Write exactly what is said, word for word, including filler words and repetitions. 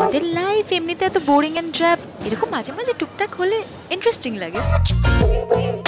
আমাদের লাইফ এমনিতে এত বোরিং এন্ড ট্র্যাপ, এরকম মাঝে মাঝে টুকটাক হলে ইন্টারেস্টিং লাগে।